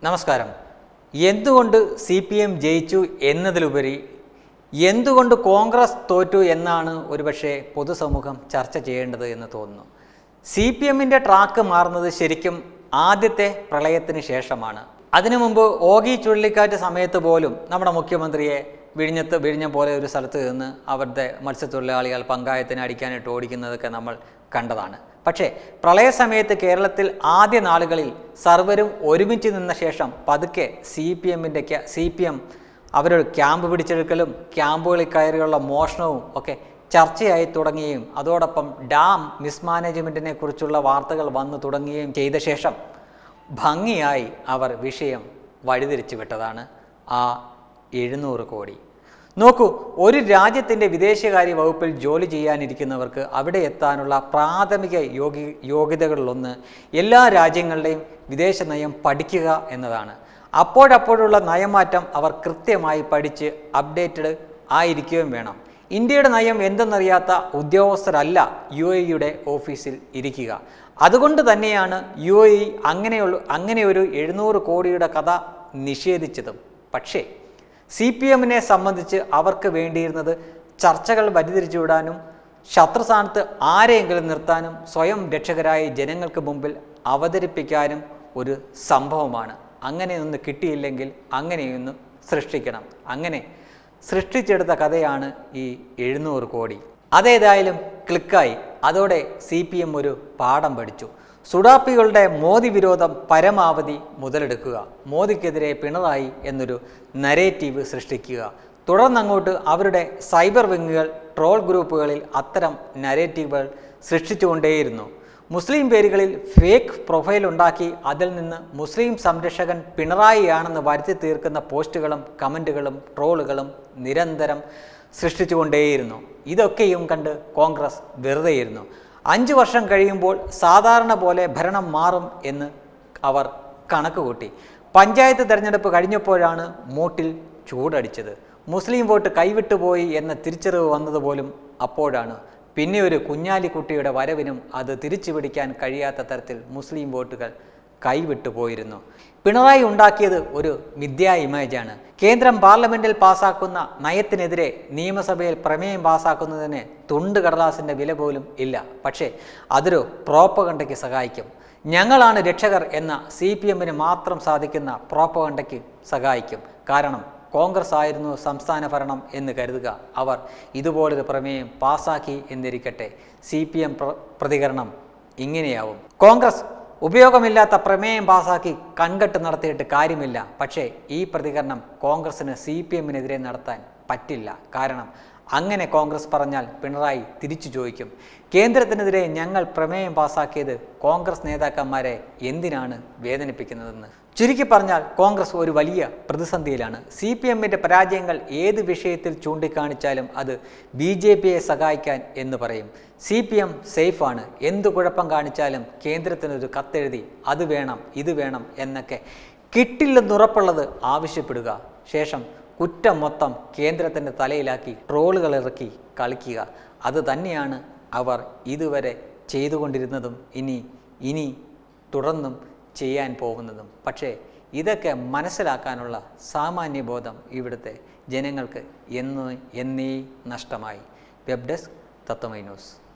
നമസ്കാരം. എന്തുകൊണ്ട് CPM ജയിച്ചു എന്നതിലുപരി എന്തുകൊണ്ട് കോൺഗ്രസ് തോറ്റു എന്നാണ് ഒരുപക്ഷെ പൊതുസമൂഹം ചർച്ച ചെയ്യേണ്ടത് എന്ന് തോന്നുന്നു. CPMന്റെ ട്രാക്ക് മാറുന്നത് ശരിക്കും ആദ്യത്തെ പ്രളയത്തിന് ശേഷമാണ്. അതിനു മുമ്പ് ഓഗി ചുഴലിക്കാറ്റ് സമയത്ത് പോലും നമ്മുടെ മുഖ്യമന്ത്രിയെ വിഴിഞ്ഞം പോലെ ഒരു സ്ഥലത്ത് നിന്ന് അവരുടെ മത്സ്യത്തൊഴിലാളികൾ പങ്കായത്തിന് അടിക്കാനിട്ട് ഓടിക്കുന്നതൊക്കെ നമ്മൾ കണ്ടതാണ്. പക്ഷേ പ്രളയസമയത്ത് കേരളത്തിൽ ആദ്യ നാളുകളിൽ സർവരും ഒരുമിച്ച് നിന്ന ശേഷം പതുക്കെ CPM അവരൊരു ക്യാമ്പ് പിടിച്ചെടുക്കലും ക്യാമ്പുകളിൽ കയറിയുള്ള മോഷണവും ഒക്കെ ചർച്ചയായി തുടങ്ങുകയും അതോടൊപ്പം ഡാം മിസ്മാനേജ്മെൻറ്റിനെ കുറിച്ചുള്ള വാർത്തകൾ വന്നു തുടങ്ങുകയും ചെയ്ത ശേഷം ഭംഗിയായി അവർ വിഷയം വഴിതിരിച്ചു വിട്ടതാണ് ആ 700 കോടി. നോക്കൂ, ഒരു രാജ്യത്തിൻ്റെ വിദേശകാര്യ വകുപ്പിൽ ജോലി ചെയ്യാനിരിക്കുന്നവർക്ക് അവിടെ എത്താനുള്ള പ്രാഥമിക യോഗ്യതകളിലൊന്ന് എല്ലാ രാജ്യങ്ങളുടെയും വിദേശ നയം പഠിക്കുക എന്നതാണ്. അപ്പോഴപ്പോഴുള്ള നയമാറ്റം അവർ കൃത്യമായി പഠിച്ച് അപ്ഡേറ്റഡ് ആയിരിക്കുകയും വേണം. ഇന്ത്യയുടെ നയം എന്തെന്നറിയാത്ത ഉദ്യോഗസ്ഥരല്ല UAEയുടെ ഓഫീസിൽ ഇരിക്കുക. അതുകൊണ്ട് തന്നെയാണ് UAE അങ്ങനെ ഒരു 700 കോടിയുടെ കഥ നിഷേധിച്ചതും. പക്ഷേ CPMനെ സംബന്ധിച്ച് അവർക്ക് വേണ്ടിയിരുന്നത് ചർച്ചകൾ വഴിതിരിച്ചുവിടാനും ശത്രുസ്ഥാനത്ത് ആരെയെങ്കിലും നിർത്താനും സ്വയം രക്ഷകരായി ജനങ്ങൾക്ക് മുമ്പിൽ അവതരിപ്പിക്കാനും ഒരു സംഭവമാണ്. അങ്ങനെയൊന്ന് കിട്ടിയില്ലെങ്കിൽ അങ്ങനെയൊന്ന് സൃഷ്ടിക്കണം. അങ്ങനെ സൃഷ്ടിച്ചെടുത്ത കഥയാണ് ഈ 700 കോടി. അതേതായാലും ക്ലിക്കായി. അതോടെ CPM ഒരു പാഠം പഠിച്ചു. സുഡാപ്പികളുടെ മോദി വിരോധം പരമാവധി മുതലെടുക്കുക, മോദിക്കെതിരെ പിണറായി എന്നൊരു നരേറ്റീവ് സൃഷ്ടിക്കുക. തുടർന്നങ്ങോട്ട് അവരുടെ സൈബർ വിങ്ങുകൾ ട്രോൾ ഗ്രൂപ്പുകളിൽ അത്തരം നരേറ്റീവുകൾ സൃഷ്ടിച്ചുകൊണ്ടേയിരുന്നു. മുസ്ലിം പേരുകളിൽ ഫേക്ക് പ്രൊഫൈൽ ഉണ്ടാക്കി അതിൽ നിന്ന് മുസ്ലിം സംരക്ഷകൻ പിണറായിയാണെന്ന് വരുത്തി തീർക്കുന്ന പോസ്റ്റുകളും കമൻറ്റുകളും ട്രോളുകളും നിരന്തരം സൃഷ്ടിച്ചുകൊണ്ടേയിരുന്നു. ഇതൊക്കെയും കണ്ട് കോൺഗ്രസ് വെറുതെയിരുന്നു. 5 വർഷം കഴിയുമ്പോൾ സാധാരണ പോലെ ഭരണം മാറും എന്ന് അവർ കണക്ക് കൂട്ടി. പഞ്ചായത്ത് തെരഞ്ഞെടുപ്പ് കഴിഞ്ഞപ്പോഴാണ് മൂട്ടിൽ ചൂടടിച്ചത്. മുസ്ലിം വോട്ട് കൈവിട്ടുപോയി എന്ന തിരിച്ചറിവ് വന്നതുപോലും അപ്പോഴാണ്. പിന്നെ ഒരു കുഞ്ഞാലിക്കുട്ടിയുടെ വരവിനും അത് തിരിച്ചു പിടിക്കാൻ കഴിയാത്ത തരത്തിൽ മുസ്ലിം വോട്ടുകൾ കൈവിട്ടുപോയിരുന്നു. പിണറായി ഉണ്ടാക്കിയത് ഒരു മിഥ്യാ ഇമേജാണ്. കേന്ദ്രം പാർലമെൻറ്റിൽ പാസ്സാക്കുന്ന നയത്തിനെതിരെ നിയമസഭയിൽ പ്രമേയം പാസ്സാക്കുന്നതിന് തുണ്ട് കടലാസിൻ്റെ വില പോലും ഇല്ല. പക്ഷേ അതൊരു പ്രോപ്പഗണ്ടയ്ക്ക് സഹായിക്കും. ഞങ്ങളാണ് രക്ഷകർ എന്ന CPMന് മാത്രം സാധിക്കുന്ന പ്രോപ്പഗണ്ടയ്ക്ക് സഹായിക്കും. കാരണം കോൺഗ്രസ് ആയിരുന്നു സംസ്ഥാന ഭരണം എന്ന് കരുതുക. അവർ ഇതുപോലൊരു പ്രമേയം പാസ്സാക്കി എന്നിരിക്കട്ടെ, CPM പ്രതികരണം ഇങ്ങനെയാവും: കോൺഗ്രസ് ഉപയോഗമില്ലാത്ത പ്രമേയം പാസാക്കി കൺകെട്ട് നടത്തിയിട്ട് കാര്യമില്ല. പക്ഷേ ഈ പ്രതികരണം കോൺഗ്രസിന് CPMനെതിരെ നടത്താൻ പറ്റില്ല. കാരണം അങ്ങനെ കോൺഗ്രസ് പറഞ്ഞാൽ പിണറായി തിരിച്ചു ചോദിക്കും, കേന്ദ്രത്തിനെതിരെ ഞങ്ങൾ പ്രമേയം പാസാക്കിയത് കോൺഗ്രസ് നേതാക്കന്മാരെ എന്തിനാണ് വേദനിപ്പിക്കുന്നതെന്ന്. ചുരുക്കി പറഞ്ഞാൽ കോൺഗ്രസ് ഒരു വലിയ പ്രതിസന്ധിയിലാണ്. CPMന്റെ പരാജയങ്ങൾ ഏത് വിഷയത്തിൽ ചൂണ്ടിക്കാണിച്ചാലും അത് BJPയെ സഹായിക്കാൻ എന്ന് പറയും. CPM സേഫാണ്, എന്തു കുഴപ്പം കാണിച്ചാലും കേന്ദ്രത്തിനൊരു കത്തെഴുതി അത് വേണം ഇത് വേണം എന്നൊക്കെ കിട്ടില്ലെന്നുറപ്പുള്ളത് ആവശ്യപ്പെടുക. ശേഷം കുറ്റം മൊത്തം കേന്ദ്രത്തിൻ്റെ തലയിലാക്കി ട്രോളുകൾ ഇറക്കി കളിക്കുക. അത് തന്നെയാണ് അവർ ഇതുവരെ ചെയ്തുകൊണ്ടിരുന്നതും ഇനി തുടർന്നും ചെയ്യാൻ പോകുന്നതും. പക്ഷേ ഇതൊക്കെ മനസ്സിലാക്കാനുള്ള സാമാന്യബോധം ഇവിടുത്തെ ജനങ്ങൾക്ക് എന്നേ നഷ്ടമായി. Web desk Tatwamayi news.